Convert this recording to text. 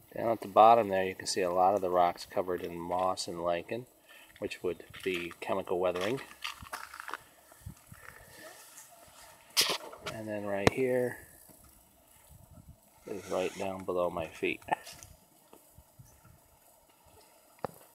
Down at the bottom there you can see a lot of the rocks covered in moss and lichen, which would be chemical weathering. And then right here is right down below my feet.